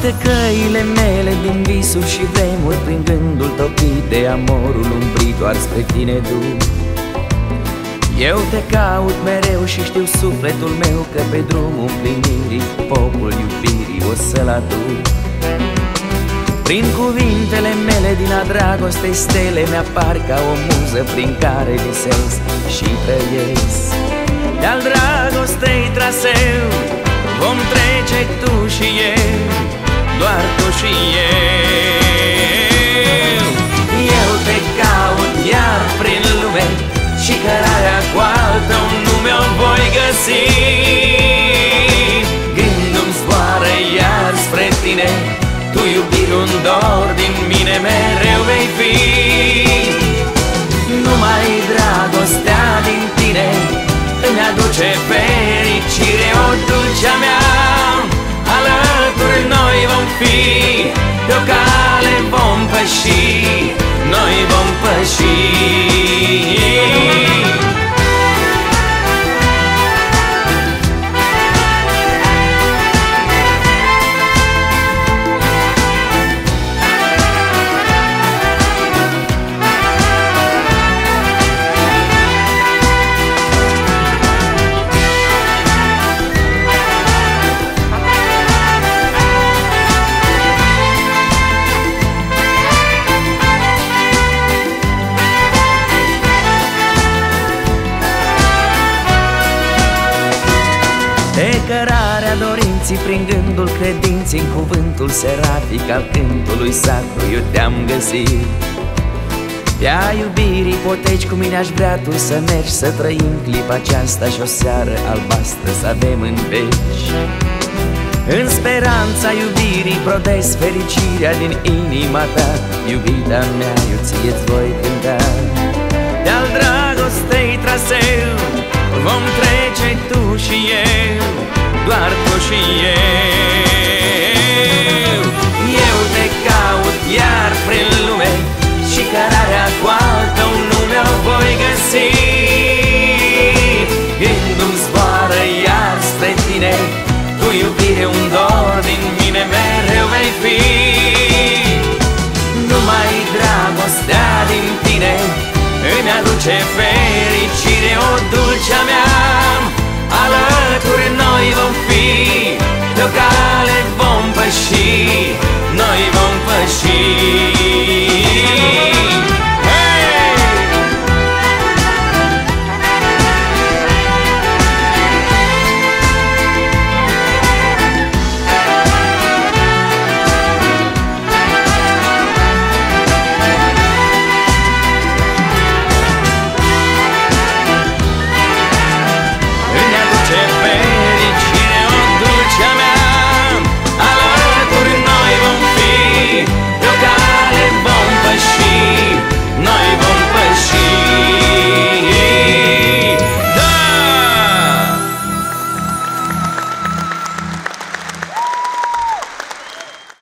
toate căile mele din visuri și vremuri, prin gândul topit de amorul umbrit doar spre tine duc. Eu te caut mereu și știu sufletul meu că pe drumul împlinirii popul iubirii o să-l aduc. Prin cuvintele mele din a dragostei stele mi-apar ca o muză prin care visez și trăiesc. De-al dragostei traseu vom trece tu și eu, doar tu și eu. Eu te caut iar prin lume și cărarea cu al tău nume o voi găsi. Gândul-mi zboară iar spre tine, tu iubire un dor din mine mereu vei fi. Numai dragostea din tine îmi aduce fericire, o dulcea mea, alături noi vom fi. Pe o cale vom păși, noi vom păși. De cărarea dorinții prin gândul credinții, în cuvântul serafic al cântului sacru eu te-am găsit. Pe-a iubirii poteci cu mine aș vrea tu să mergi, să trăim clipa aceasta și o seară albastră să avem în veci. În speranța iubirii prodez fericirea din inima ta, iubita mea, eu ție-ți voi cânta. De-al dragostei traseu vom trece tu și eu, doar tu și eu. Eu te caut iar prin lume și cărarea cu al tău nume o voi găsi. Gândul-mi zboară iar spre tine, tu iubire un dor din mine mereu vei fi. Numai dragostea din tine îmi aduce fericire, o dulcea